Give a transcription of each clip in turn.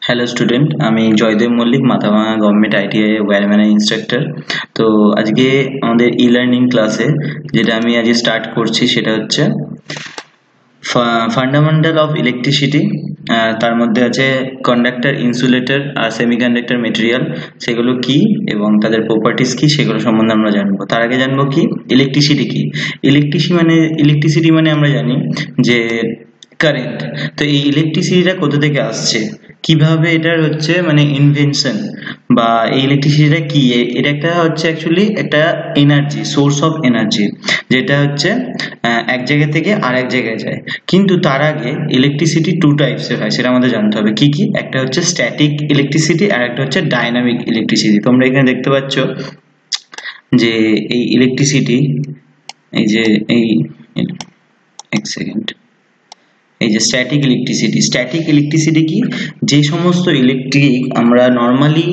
Hello student, আমি Joydeb Mallick, Mathabhanga government ITI ওয়্যারম্যানের instructor. তো আজকে আমাদের ই লার্নিং ক্লাসে যেটা আমি আজকে স্টার্ট করছি সেটা হচ্ছে ফান্ডামেন্টাল অফ ইলেকট্রিসিটি। তার মধ্যে আছে কন্ডাক্টর, ইনসুলেটর আর সেমিকন্ডাক্টর মেটেরিয়াল, সেগুলো কি এবং তাদের প্রপার্টিস কি সেগুলো সম্বন্ধে আমরা জানবো। তার আগে জানবো কি ইলেকট্রিসিটি কি। ইলেকট্রিসিটি মানে আমরা জানি যে কারেন্ট। তো এই ইলেকট্রিসিটিটা কোথা থেকে আসছে, কিভাবে এটার হচ্ছে মানে ইনভেনশন, বা এই ইলেকট্রিসিটিটা কি, এটা একটা হচ্ছে অ্যাকচুয়ালি একটা এনার্জি, সোর্স অফ এনার্জি, যেটা হচ্ছে এক জায়গা থেকে আরেক জায়গায় যায়। কিন্তু তার আগে ইলেকট্রিসিটি টু টাইপসের হয়, সেটা আমাদের জানতে হবে কি কি। একটা হচ্ছে স্ট্যাটিক ইলেকট্রিসিটি আর একটা হচ্ছে ডাইনামিক ইলেকট্রিসিটি। তোমরা এখানে দেখতে পাচ্ছ যে এই ইলেকট্রিসিটি, এই যে এই এক সেকেন্ড, এই যে স্ট্যাটিক ইলেকট্রিসিটি কি, যে সমস্ত ইলেকট্রিক আমরা নর্মালি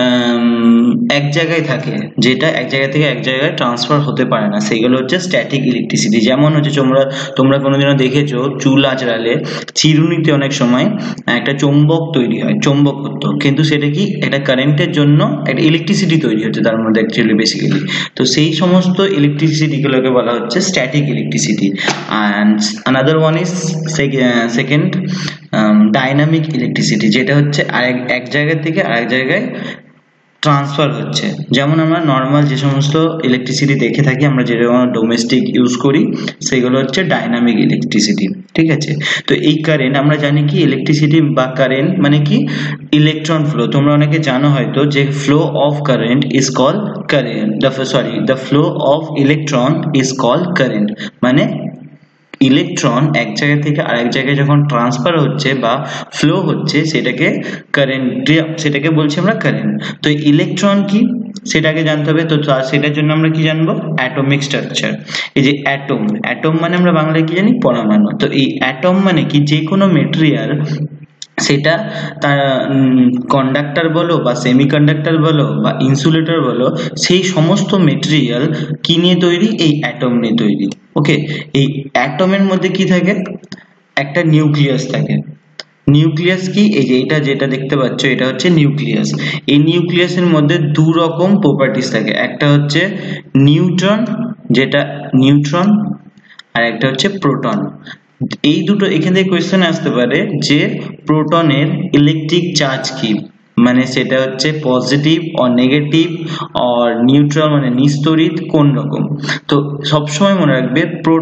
এক জায়গায় থাকে, যেটা এক জায়গা থেকে এক জায়গায় ট্রান্সফার হতে পারে না, সেগুলো হচ্ছে স্ট্যাটিক ইলেকট্রিসিটি। যেমন হচ্ছে তোমরা কোনোদিনও দেখেছো চুল আঁচড়ালে চিরুনিতে অনেক সময় একটা চৌম্বক তৈরি হয়, চৌম্বকত্ব, কিন্তু সেটা কি একটা কারেন্টের জন্য একটা ইলেকট্রিসিটি তৈরি হচ্ছে তার মধ্যে অ্যাকচুয়ালি বেসিক্যালি। তো সেই সমস্ত ইলেকট্রিসিটিগুলোকে বলা হচ্ছে static electricity. And another one is second dynamic electricity, যেটা হচ্ছে এক জায়গা থেকে আরেক জায়গায় ট্রান্সফার হচ্ছে। যেমন আমরা নর্মাল যে সমস্ত ইলেকট্রিসিটি দেখে থাকি, আমরা যেরকম ডোমেস্টিক ইউজ করি, সেগুলো হচ্ছে ডাইনামিক ইলেকট্রিসিটি। ঠিক আছে, তো এই কারেন্ট আমরা জানি কি, ইলেকট্রিসিটি বা কারেন্ট মানে কি ইলেকট্রন ফ্লো। তোমরা অনেকে জানো হয়তো যে flow of current is call current, the flow of electron is call current. মানে ইলেকট্রন এক জায়গা থেকে আরেক জায়গায় যখন ট্রান্সফার হচ্ছে বা ফ্লো হচ্ছে, সেটাকে কারেন্ট, সেটাকে বলছি আমরা কারেন্ট। তো ইলেকট্রন কি সেটাকে জানতে হবে। তো সেটার জন্য আমরা কি জানবো, অ্যাটমিক স্ট্রাকচার। এই যে অ্যাটম মানে আমরা বাংলায় কি জানি, পরমাণু। তো এই অ্যাটম মানে কি, যে কোনো মেটেরিয়াল, সেটা তার কন্ডাক্টর বলো বা সেমিকন্ডাক্টর বলো বা ইনসুলেটর বলো, সেই সমস্ত মেটেরিয়াল কি নিয়ে তৈরি, এই অ্যাটম নিয়ে তৈরি। ওকে, এই অ্যাটমের মধ্যে কি থাকে, একটা নিউক্লিয়াস থাকে। নিউক্লিয়াস কি, এই যে যেটা দেখতে পাচ্ছ, এটা হচ্ছে নিউক্লিয়াস। এই নিউক্লিয়াসের মধ্যে দু রকম প্রপার্টিস থাকে, একটা হচ্ছে নিউট্রন, যেটা নিউট্রন, আর একটা হচ্ছে প্রোটন। এই দুটো এখান থেকে কোয়েশ্চেন আসতে পারে যে প্রোটনের ইলেকট্রিক চার্জ কি, মানে সেটা হচ্ছে positive or negative or neutral, মানে নিস্তড়িত কোন রকম। তো সবসময় মনে রাখবে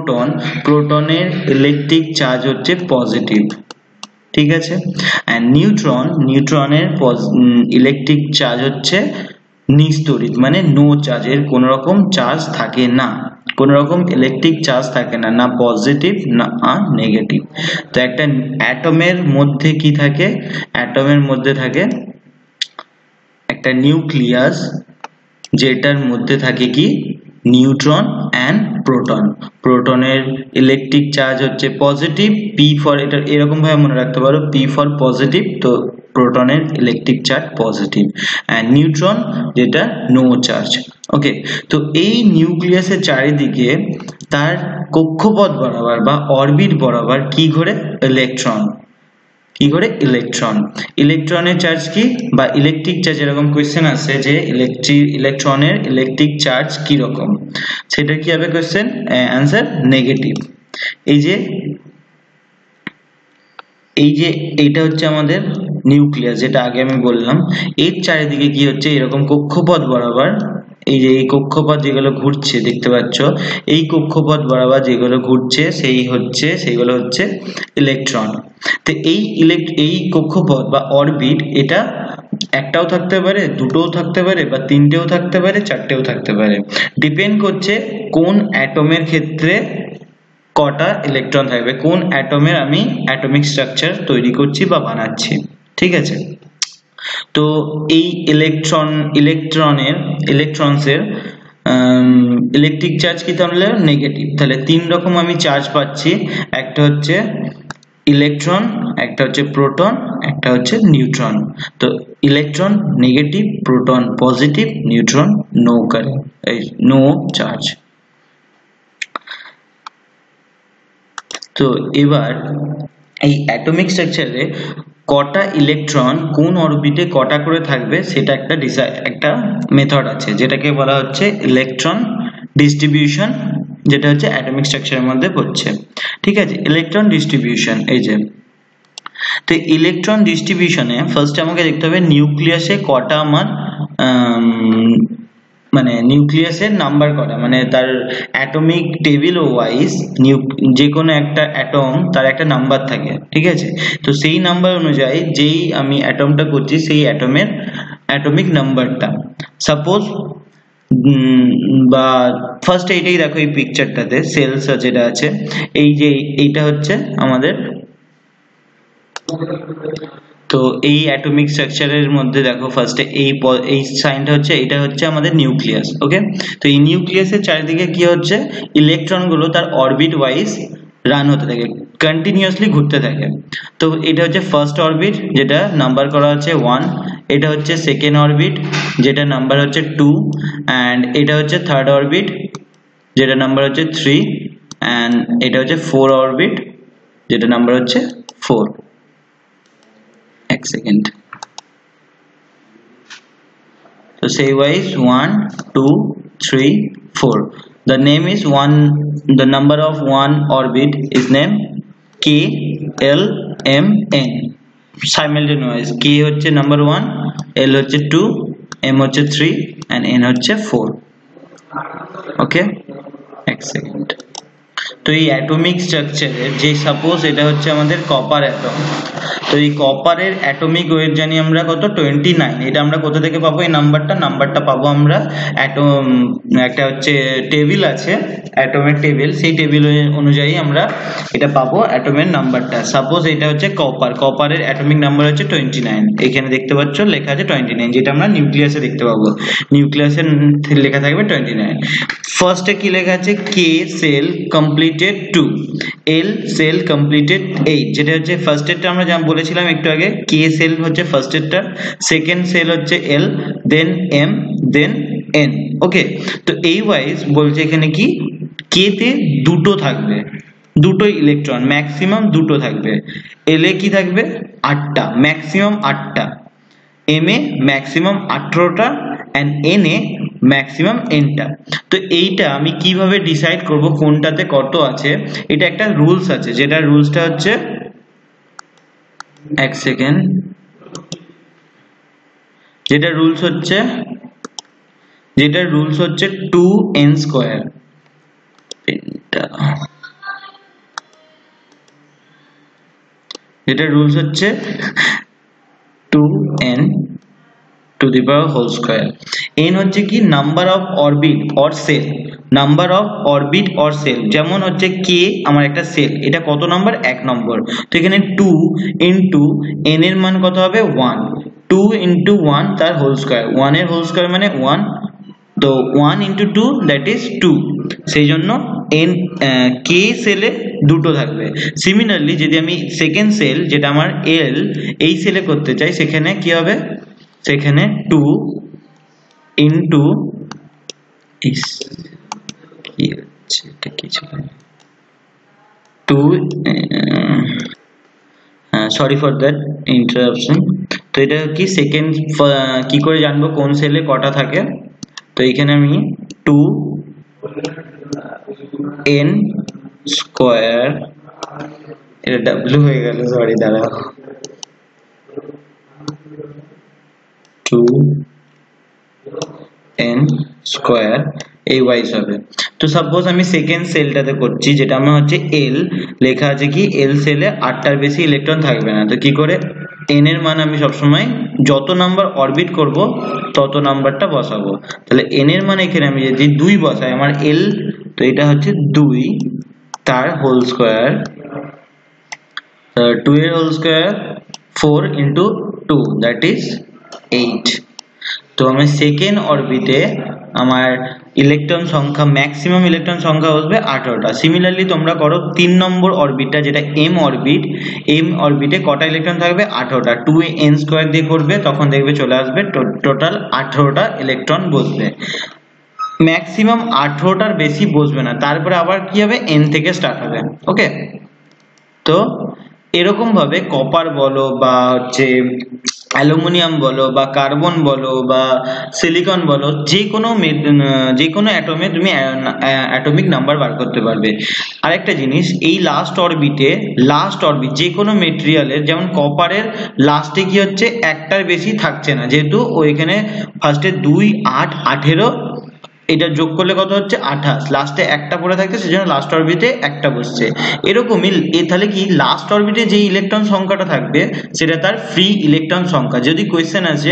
প্রোটনের ইলেকট্রিক চার্জ হচ্ছে পজিটিভ। ঠিক আছে, অ্যান্ড নিউট্রনের ইলেকট্রিক চার্জ হচ্ছে নিস্তড়িত, মানে নো চার্জ, এর কোনো রকম চার্জ থাকে না, কোনো রকম ইলেকট্রিক চার্জ থাকে না, না পজিটিভ না নেগেটিভ। তো একটা অ্যাটমের মধ্যে কি থাকে, অ্যাটমের মধ্যে থাকে একটা নিউক্লিয়াস, যেটার মধ্যে থাকে কি নিউট্রন অ্যান্ড প্রোটন। প্রোটনের ইলেকট্রিক চার্জ হচ্ছে পজিটিভ, পি ফর, এটা এরকম ভাবে মনে রাখতে পারো, পি ফর পজিটিভ, তো প্রোটনের electric charge positive, and neutron যেটা নো চার্জ। ওকে, তো এই নিউক্লিয়াসের চারিদিকে তার কক্ষপথ বরাবর বা অরবিট বরাবর কি ঘোরে, ইলেকট্রন। কি করে, ইলেকট্রনের চার্জ কি, বা ইলেকট্রিক চার্জ, এরকম কোয়েশ্চেন আসে যে ইলেকট্রনের ইলেকট্রিক চার্জ কি রকম, সেটা কি হবে কোয়েশ্চেন, অ্যান্সার নেগেটিভ। এই যে এইটা হচ্ছে আমাদের নিউক্লিয়াস, যেটা আগে আমি বললাম। এর চারিদিকে কি হচ্ছে, এরকম কক্ষপথ বরাবর, এই যে এই কক্ষপথ যেগুলো ঘুরছে দেখতে পাচ্ছ, এই কক্ষপথ বরাবর যেগুলো ঘুরছে সেইগুলো হচ্ছে ইলেকট্রন। তো এই কক্ষপথ বা অরবিট, এটা একটাও থাকতে পারে, দুটোও থাকতে পারে, বা তিনটেও থাকতে পারে, চারটেও থাকতে পারে, ডিপেন্ড করছে কোন অ্যাটমের ক্ষেত্রে কটা ইলেকট্রন থাকবে, কোন অ্যাটমের আমি অ্যাটমিক স্ট্রাকচার তৈরি করছি বা বানাচ্ছি। ঠিক আছে, তো এই ইলেকট্রনসের ইলেকট্রিক চার্জ কি, তাহলে নেগেটিভ। তাহলে তিন রকম আমি চার্জ পাচ্ছি, একটা হচ্ছে ইলেকট্রন, একটা হচ্ছে প্রোটন, একটা হচ্ছে নিউট্রন। তো electron negative, proton positive, neutron no current, no charge. তো এবার এই অ্যাটমিক স্ট্রাকচারে কটা ইলেকট্রন কোন অরবিটে কটা করে থাকবে সেটা একটা মেথড আছে, যেটাকে বলা হচ্ছে ইলেকট্রন ডিস্ট্রিবিউশন, যেটা হচ্ছে অ্যাটমিক স্ট্রাকচারের মধ্যে পড়ছে। ঠিক আছে, ইলেকট্রন ডিস্ট্রিবিউশন। এই যে, তো ইলেকট্রন ডিস্ট্রিবিউশনে ফার্স্ট আমাকে দেখতে হবে নিউক্লিয়াসে কটা আমার মানে নিউক্লিয়াসের নাম্বার কটা, মানে তার অ্যাটমিক টেবিল ওয়াইজ যে কোনো একটা অ্যাটম তার একটা নাম্বার থাকে। ঠিক আছে, তো সেই নাম্বার অনুযায়ী যেই আমি অ্যাটমটা করছি সেই অ্যাটমের অ্যাটমিক নাম্বারটা, সাপোজ বা ফার্স্ট এইটাই দেখো, এই পিকচারটাতে সেলস যেটা আছে, এই যে এইটা হচ্ছে আমাদের, তো এই অ্যাটমিক স্ট্রাকচারের মধ্যে দেখো ফার্স্টে এই সাইনটা হচ্ছে, এটা হচ্ছে আমাদের নিউক্লিয়াস। ওকে, তো এই নিউক্লিয়াসের চারিদিকে কি হচ্ছে, ইলেকট্রনগুলো তার অরবিট ওয়াইজ রান হতে থাকে, কন্টিনিউয়াসলি ঘুরতে থাকে। তো এটা হচ্ছে ফার্স্ট অরবিট, যেটা নাম্বার করা আছে 1, এটা হচ্ছে সেকেন্ড অরবিট, যেটা নাম্বার হচ্ছে 2, অ্যান্ড এটা হচ্ছে থার্ড অরবিট, যেটা নাম্বার হচ্ছে 3, অ্যান্ড এটা হচ্ছে 4 অরবিট, যেটা নাম্বার হচ্ছে 4। এক second, so say wise 1 2 3 4, the name is one, the number of one orbit is named K L M N simultaneous, K হচ্ছে নাম্বার 1, L হচ্ছে 2, M হচ্ছে 3 and N হচ্ছে 4। ওকে, এক সেকেন্ড। তো এই অ্যাটমিক স্ট্রাকচারের যে সাপোজ এটা হচ্ছে আমাদের কপার অ্যাটম, তো এই কপারের অ্যাটমিক ওয়েট জানি আমরা কত, 29। এটা আমরা কোথা থেকে পাবো এই নাম্বারটা পাবো আমরা অ্যাটম, একটা হচ্ছে টেবিল আছে অ্যাটমের টেবিল, সেই টেবিল অনুযায়ী আমরা এটা পাবো অ্যাটমের নাম্বারটা। সাপোজ এটা হচ্ছে কপারের অ্যাটমিক নাম্বার হচ্ছে 29, এখানে দেখতে পাচ্ছ লেখা আছে 29, যেটা আমরা নিউক্লিয়াসে দেখতে পাবো, নিউক্লিয়াসে লেখা থাকবে 29। ফার্স্টে কি লেখা আছে, K shell completed 2, L shell completed 8, যেটা হচ্ছে ফার্স্ট এরটা আমরা যা বলেছিলাম একটু আগে, কে সেল হচ্ছে ফার্স্ট এরটা, সেকেন্ড সেল হচ্ছে এল, দেন এম, দেন এন। ওকে, তো এই ওয়াইজ বলছে এখানে কি, কে তে দুটো থাকবে, দুটো ইলেকট্রন ম্যাক্সিমাম দুটো থাকবে, এল এ কি থাকবে 8টা, ম্যাক্সিমাম 8টা, এম এ ম্যাক্সিমাম 18টা, এন্ড এন এ ম্যাক্সিমাম এনটা। তো এইটা আমি কিভাবে ডিসাইড করব কোনটাতে কত আছে, এটা একটা রুলস আছে, যেটা রুলসটা হচ্ছে, এক সেকেন্ড, যেটা রুলস হচ্ছে 2n স্কয়ার, যেটা রুলস হচ্ছে 2n to the power whole square। n হচ্ছে কি, number of orbit or cell, number of orbit or cell, যেমন হচ্ছে কে আমার একটা সেল, এটা কত নাম্বার, 1 নম্বর, তো এখানে 2 ইনটু n এর মান কত হবে 1, 2 ইনটু 1 তার হোল স্কয়ার, 1 এর হোল স্কয়ার মানে 1, তো 1 ইনটু 2 দ্যাট ইজ 2, সেই জন্য n কে সেলে দুটো থাকবে। সিমিলারলি যদি আমি সেকেন্ড সেল, যেটা আমার এল, এই সেলে করতে চাই, সেখানে কি হবে, সেখানে 2 ইনটু কি হচ্ছে, এটা কি ছিল, 2 সরি ফর দ্যাট ইন্টারাপশন। তো এটা কি সেকেন্ড, কি করে জানবো কোন সেলে কটা থাকে, তো এখানে আমি 2n স্কয়ার, এটা ডাব্লিউ হয়ে গেল, সরি দাঁড়াও, 2n স্কয়ার এই ওয়াইজ হবে। তো সাপোজ আমি সেকেন্ড সেলটাতে করছি, যেটা আমার হচ্ছে এল, লেখা আছে কি এল সেলে 8টার বেশি ইলেকট্রন থাকবে না, তো কি করে, n এর মান আমি সবসময় যত নাম্বার অরবিট করব তত নাম্বারটা বসাবো, তাহলে n এর মান এখানে আমি যদি 2 বসাই, আমার l, তো এটা হচ্ছে 2 তার হোল স্কয়ার, 2 এর whole square 4 into 2 that is 8। তো আমি সেকেন্ড অরবিটে আমার ইলেকট্রন সংখ্যা, ম্যাক্সিমাম ইলেকট্রন সংখ্যা বসবে 18টা। সিমিলারলি তোমরা করো 3 নম্বর অরবিটটা, যেটা এম অরবিটে কটা ইলেকট্রন থাকবে, 18টা, 2n স্কয়ার দিয়ে করবে, তখন দেখবে চলে আসবে টোটাল 18টা ইলেকট্রন বসবে, ম্যাক্সিমাম 18টার বেশি বসবে না, তারপরে আবার কি হবে, n থেকে স্টার্ট হবে। ওকে, তো এরকম ভাবে কপার বলো বা হচ্ছে অ্যালুমিনিয়াম বলো বা কার্বন বলো বা সিলিকন বলো, যে কোনো অ্যাটমে তুমি অ্যাটমিক নাম্বার বার করতে পারবে। আরেকটা জিনিস, এই লাস্ট অরবিট যে কোনো মেটেরিয়ালের, যেমন কপারের লাস্টে কি হচ্ছে, একটার বেশি থাকছে না, যেহেতু ওইখানে ফার্স্টে 2, 8, 18, এটা যোগ করলে কত হচ্ছে 28, লাস্টে একটা পড়ে থাকছে, সেজন্য লাস্ট অরবিটে একটা বসছে। এরকমই তাহলে কি লাস্ট অরবিটে যে ইলেকট্রন সংখ্যাটা থাকবে সেটা তার ফ্রি ইলেকট্রন সংখ্যা। যদি কোয়েশ্চেন আছে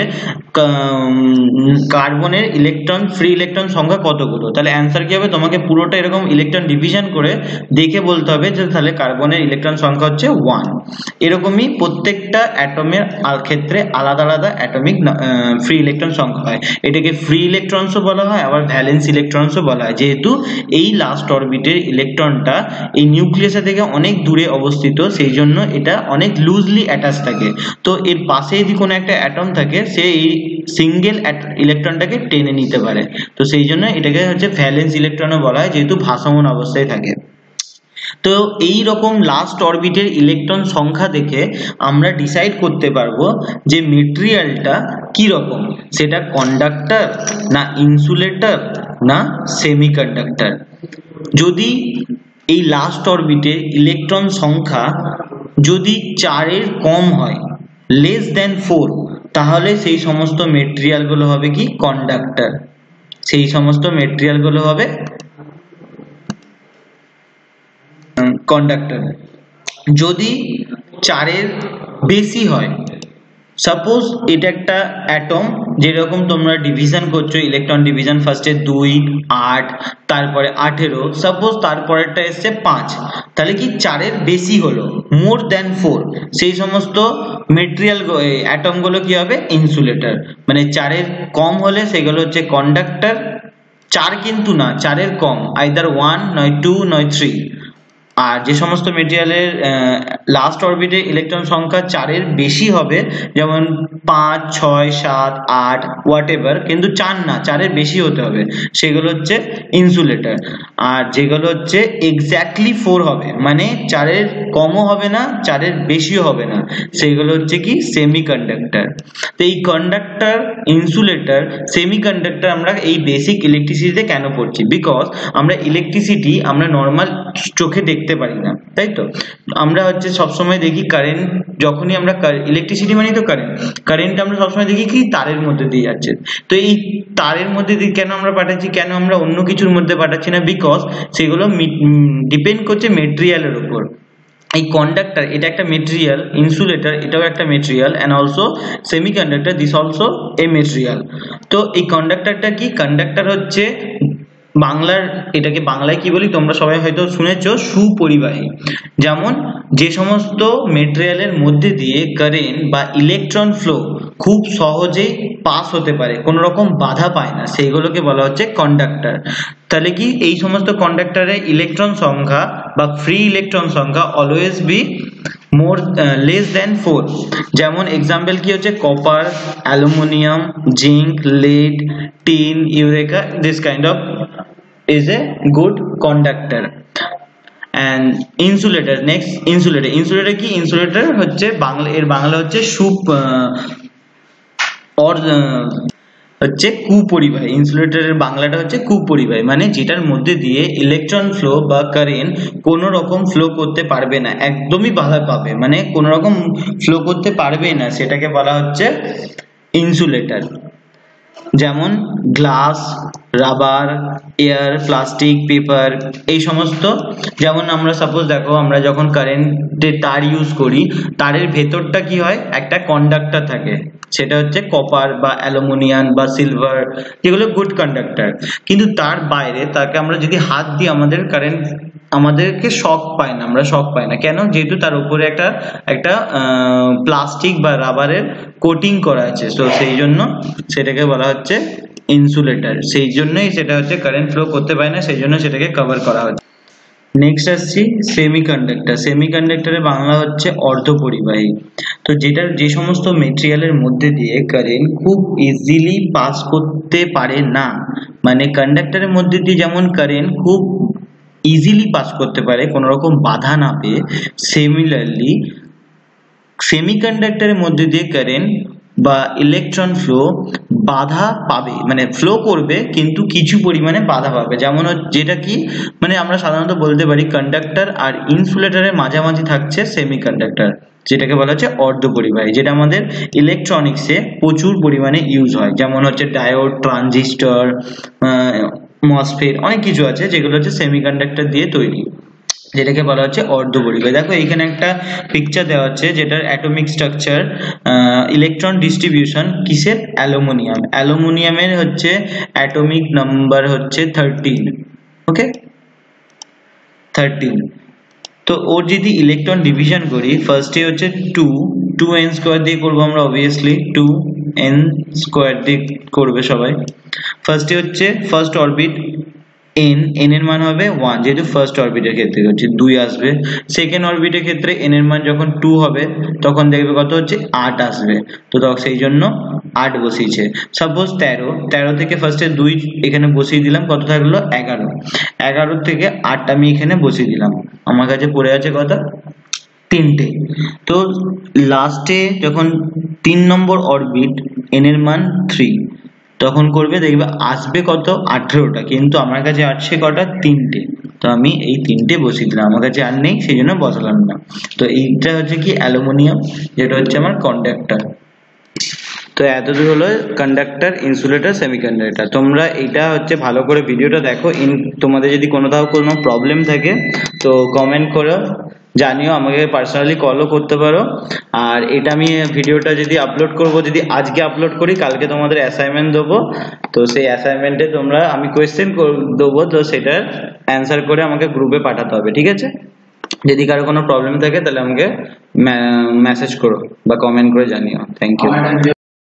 কার্বনের ফ্রি ইলেকট্রন সংখ্যা কতগুলো, তাহলে অ্যান্সার কি হবে, তোমাকে পুরোটা এরকম ইলেকট্রন ডিভিশন করে দেখে বলতে হবে যে তাহলে কার্বনের ইলেকট্রন সংখ্যা হচ্ছে 1। এরকমই প্রত্যেকটা অ্যাটমের ক্ষেত্রে আলাদা আলাদা অ্যাটমিক ফ্রি ইলেকট্রন সংখ্যা হয়। এটাকে ফ্রি ইলেকট্রনসও বলা হয়, আবার ভ্যালেন্স ইলেকট্রনসও বলা হয়, যেহেতু এই লাস্ট অরবিটের ইলেকট্রনটা এই নিউক্লিয়াসের থেকে অনেক দূরে অবস্থিত, সেই জন্য এটা অনেক লুজলি অ্যাটাচ থাকে। তো এর পাশে যদি কোনো একটা অ্যাটম থাকে, সে এই সিঙ্গেল ইলেকট্রনটাকে টেনে নিতে পারে, তো সেই জন্য এটাকে হচ্ছে ভ্যালেন্স ইলেকট্রনও বলা হয়, যেহেতু ভাসমান অবস্থায় থাকে। তো এই রকম লাস্ট অরবিটের ইলেকট্রন সংখ্যা দেখে আমরা ডিসাইড করতে পারবো যে মেটেরিয়ালটা কি রকম, সেটা কন্ডাক্টর না ইনসুলেটর না সেমিকন্ডাক্টর। যদি এই লাস্ট অরবিটের ইলেকট্রন সংখ্যা যদি 4 এর কম হয়, লেস দেন 4, তাহলে সেই সমস্ত মেটেরিয়াল গুলো হবে কি কন্ডাক্টর, সেই সমস্ত মেটেরিয়াল গুলো হবে কন্ডাক্টর। যদি 4 এর বেশি হয়, সাপোজ এটা একটা অ্যাটম, যেরকম তোমরা ডিভিশন করছো ইলেকট্রন ডিভিশন, ফার্স্টে 2, 8, তারপরে 18, সাপোজ তারপরেরটা এসছে 5, তাহলে কি 4 এর বেশি হলো, মোর দ্যান 4, সেই সমস্ত মেটেরিয়াল অ্যাটম গুলো কি হবে ইনসুলেটর। মানে 4 এর কম হলে সেগুলো হচ্ছে কন্ডাক্টর, 4 কিন্তু না, 4 এর কম, আইদার 1 নয় 2 নয় 3। আর যে সমস্ত মেটেরিয়ালের লাস্ট অরবিটে ইলেকট্রন সংখ্যা 4 এর বেশি হবে, যেমন 5, 6, 7, 8 হোয়াট এভার, কিন্তু 4 না, 4 এর বেশি হতে হবে, সেগুলো হচ্ছে ইনসুলেটর। আর যেগুলো হচ্ছে এক্স্যাক্টলি 4 হবে, মানে 4 এর কমও হবে না 4 এর বেশিও হবে না, সেগুলো হচ্ছে কি সেমিকন্ডাক্টর। তো এই কন্ডাক্টর, ইনসুলেটর, সেমিকন্ডাক্টর আমরা এই বেসিক ইলেকট্রিসিটিতে কেন পড়ছি, বিকজ আমরা ইলেকট্রিসিটি আমরা নর্মাল চোখে দেখতে পারি না, তাই তো। আমরা হচ্ছে সবসময় দেখি কারেন্ট, যখনই আমরা ইলেকট্রিসিটি মানে তো কারেন্ট আমরা সবসময় দেখি কি তারের মধ্যে দিয়ে যাচ্ছে। তো এই তারের মধ্যে দিয়ে কেন আমরা পাঠাচ্ছি, কেন আমরা অন্য কিছুর মধ্যে পাঠাচ্ছি না, বিকজ সেগুলো ডিপেন্ড করছে মেটেরিয়ালের উপর। এই কন্ডাক্টর এটা একটা মেটেরিয়াল, ইনসুলেটর এটাও একটা material, and also semiconductor this also a material. তো এই কন্ডাক্টরটা কি, কন্ডাক্টর হচ্ছে এটাকে বাংলায় কি বলি তোমরা সবাই হয়তো শুনেছো, সুপরিবাহী। যেমন যে সমস্ত মেটেরিয়ালের মধ্যে দিয়ে কারেন্ট বা ইলেকট্রন ফ্লো খুব সহজেই পাস হতে পারে, কোনো রকম বাধা পায় না, সেইগুলোকে বলা হচ্ছে কন্ডাক্টর। তাহলে কি এই সমস্ত কন্ডাক্টরের ইলেকট্রন সংখ্যা বা ফ্রি ইলেকট্রন সংখ্যা always be more less than 4। যেমন এক্সাম্পল কি হচ্ছে, copper, aluminium, zinc, lead, tin, eureka, this kind of is a good conductor. And insulator, next insulator কি, insulator হচ্ছে বাংলা হচ্ছে হচ্ছে কুপরিবাহী। ইনসুলেটরের বাংলাটা হচ্ছে কুপরিবাহী, মানে যেটার মধ্যে দিয়ে ইলেকট্রন ফ্লো বা কারেন্ট কোনো রকম ফ্লো করতে পারবে না, একদমই বাধা পাবে, মানে কোনো রকম ফ্লো করতে পারবে না, সেটাকে বলা হচ্ছে ইনসুলেটর। যেমন glass, rubber, air, plastic, paper, এই সমস্ত। যেমন আমরা সাপোজ দেখো, আমরা যখন কারেন্টের তার ইউজ করি, তারের ভেতরটা কি হয়, একটা কন্ডাক্টর থাকে, সেটা হচ্ছে কপার বা অ্যালুমিনিয়াম বা সিলভার, যেগুলো গুড কন্ডাক্টর। কিন্তু তার বাইরে তাকে আমরা যদি হাত দিই, আমাদেরকে শক পায় না, আমরা শক পাই না কেন, যেহেতু তার উপরে একটা প্লাস্টিক বা রাবারের কোটিং করা আছে, তো সেই জন্য সেটাকে বলা হচ্ছে ইনসুলেটর। সেই জন্যই সেটা হচ্ছে কারেন্ট ফ্লো করতে পারে না, সেই জন্য সেটাকে কভার করা হচ্ছে। নেক্সট আসছি সেমিকন্ডাক্টর। সেমিকন্ডাক্টরের বাংলা হচ্ছে অর্ধপরিবাহী। তো যে সমস্ত মেটেরিয়ালের মধ্যে দিয়ে কারেন্ট খুব ইজিলি পাস করতে পারে না, মানে কন্ডাক্টরের মধ্যে দিয়ে যেমন কারেন্ট খুব ইজিলি পাস করতে পারে কোনো রকম বাধা না পেয়ে, সিমিলারলি সেমিকন্ডাক্টরের মধ্যে দিয়ে কারেন্ট বা ইলেকট্রন ফ্লো বাধা পাবে, মানে ফ্লো করবে কিন্তু কিছু পরিমাণে বাধা পাবে। যেমন যেটা কি মানে আমরা সাধারণত বলতে পারি কন্ডাক্টর আর ইনসুলেটরের মাঝামাঝি থাকছে সেমিকন্ডাক্টর, যেটাকে বলা হচ্ছে অর্ধপরিবাহী, যেটা আমাদের ইলেকট্রনিক্সে প্রচুর পরিমাণে ইউজ হয়। যেমন হচ্ছে ডায়োড, ট্রানজিস্টর, মসফেট, অনেক কিছু আছে যেগুলো হচ্ছে সেমিকন্ডাক্টর দিয়ে তৈরি, যেটাকে বলা হচ্ছে অর্ধপরিবাহী। দেখো এইখানে একটা পিকচার দেওয়া হচ্ছে যেটার অ্যাটমিক স্ট্রাকচার, ইলেকট্রন ডিস্ট্রিবিউশন কিসের, অ্যালুমিনিয়ামের হচ্ছে অ্যাটমিক নাম্বার হচ্ছে 13, ওকে 13। তো ওর যদি ইলেকট্রন ডিভিশন করি ফার্স্টে হচ্ছে 2n স্কোয়ার দিয়ে করবো আমরা, অবভিয়াসলি 2n স্কোয়ার দিয়ে করবে সবাই। ফার্স্টে হচ্ছে ফার্স্ট অরবিট n এর মান হবে 1, যেহেতু ফার্স্ট অরবিটের ক্ষেত্রে হচ্ছে 2 আসবে। সেকেন্ড অরবিটের ক্ষেত্রে n এর মান যখন 2 হবে তখন দেখবে কত হচ্ছে 8 আসবে, তো সেই জন্য 8 বসিয়েছে। সাপোজ 13 থেকে ফার্স্টে 2 এখানে বসিয়ে দিলাম, কত থাকলো 11 থেকে 8 আমি এখানে বসিয়ে দিলাম, আমার কাছে পড়ে আছে কত 3টে। তো লাস্টে যখন 3 নম্বর অরবিট n এর মান 3 তখন করবে, দেখবে আসবে কত 18টা, কিন্তু আমার কাছে আসছে কটা 3টে, তো আমি এই 3টে বসিয়ে দিলাম, আমার কাছে আর নেই সেই জন্য বসালাম না। তো এইটা হচ্ছে কি অ্যালুমিনিয়াম, যেটা হচ্ছে আমার কন্ডাক্টর। তো এতদূর হলো কন্ডাক্টর, ইনসুলেটর, সেমিকন্ডাক্টর। তোমরা এটা হচ্ছে ভালো করে ভিডিওটা দেখো। তোমাদের যদি কোথাও কোনো প্রবলেম থাকে তো কমেন্ট করো, জানিও, আমাকে পার্সোনালি কলও করতে পারো। আর এটা আমি ভিডিওটা যদি আপলোড করব, যদি আজকে আপলোড করি কালকে তোমাদের অ্যাসাইনমেন্ট দেবো, তো সেই অ্যাসাইনমেন্টে তোমরা আমি কোয়েশ্চেন দেবো, তো সেটার অ্যান্সার করে আমাকে গ্রুপে পাঠাতে হবে, ঠিক আছে? যদি কারো কোনো প্রবলেম থাকে তাহলে আমাকে মেসেজ করো বা কমেন্ট করে জানিও। Thank you.